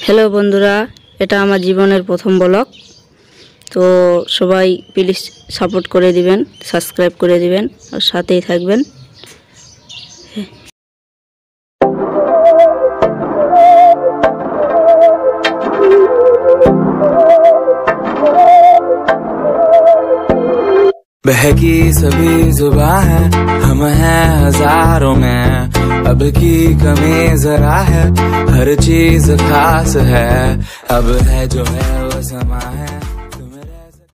Hello বন্ধুরা, এটা আমার জীবনের প্রথম ব্লগ। তো সবাই প্লিজ সাপোর্ট করে দিবেন, সাবস্ক্রাইব করে দিবেন আর সাথেই থাকবেন। बहकी सभी जुबां है, हम हैं हजारों में। अब की कमी जरा है, हर चीज खास है। अब है जो है वो समा है।